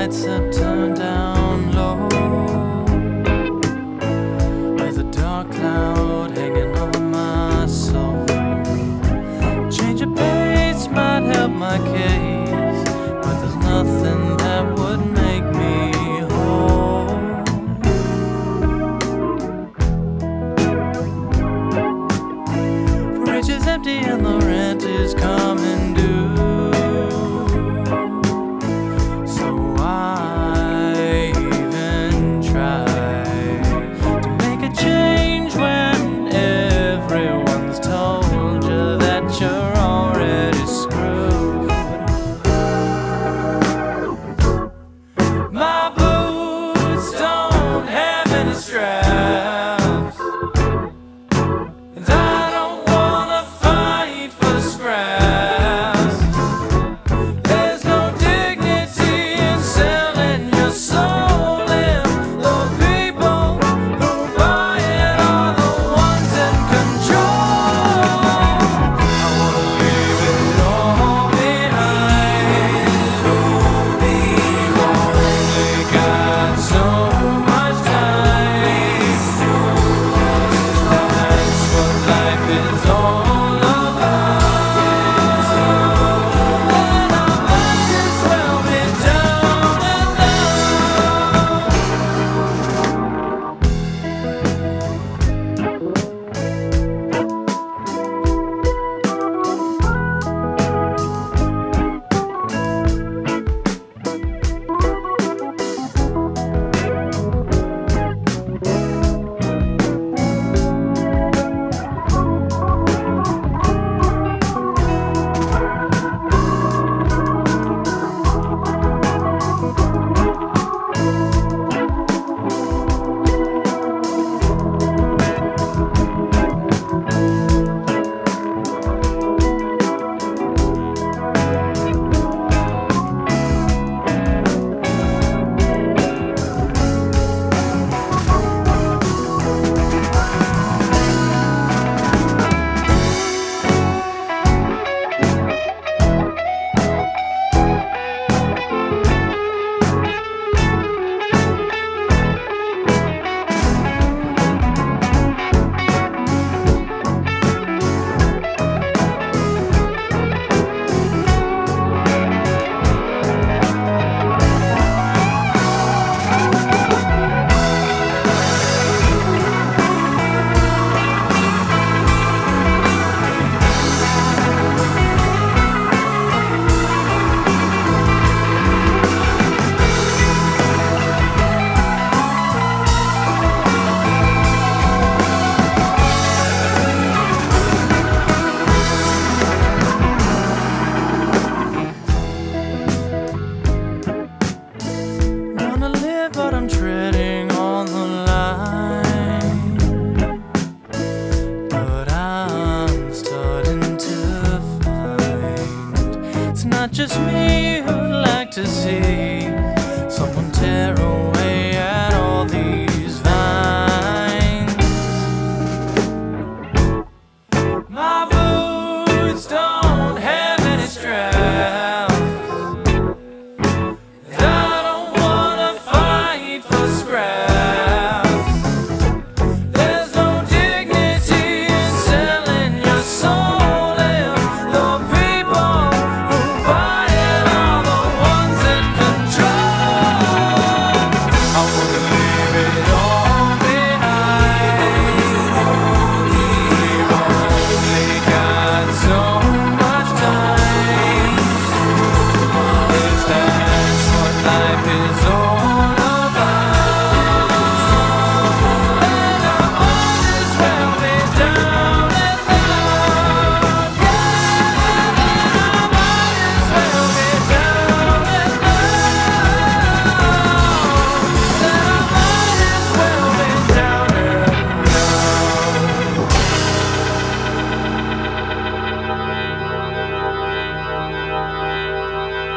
lights are turned down low, with a dark cloud hanging over my soul. Change of pace might help my case, but there's nothing that would make me whole. Fridge is empty and the rent is coming due. But I'm treading on the line, but I'm starting to find it's not just me who'd like to see someone tear away at all these vines. My boots don't have any straps. Life is over.